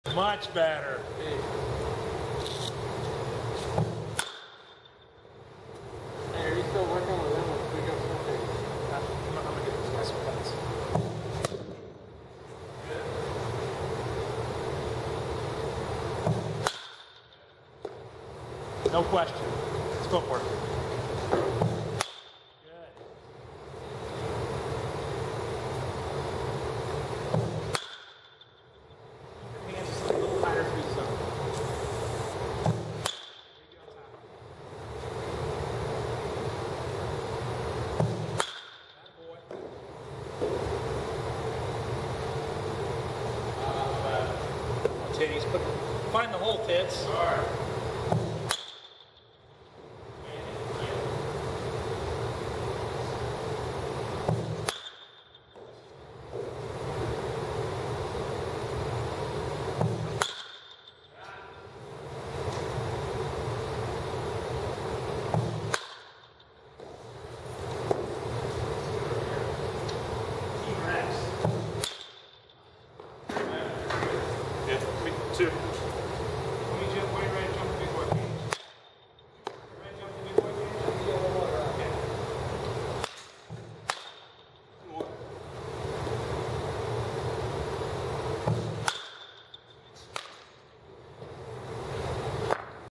Much better. Hey, are you still working with them with big up something? I'm gonna get this guy some putts. No question. It's footwork. Good. Your hands just a little tighter through the zone. Maybe on top. Attaboy. Oh, titties. Find the hole, tits. Alright.